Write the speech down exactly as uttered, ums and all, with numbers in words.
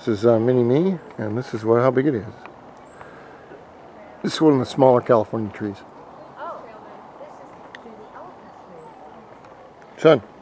This is uh, Mini Me, and this is what how big it is. This is one of the smaller California trees. Oh, this is the elephant tree. Son.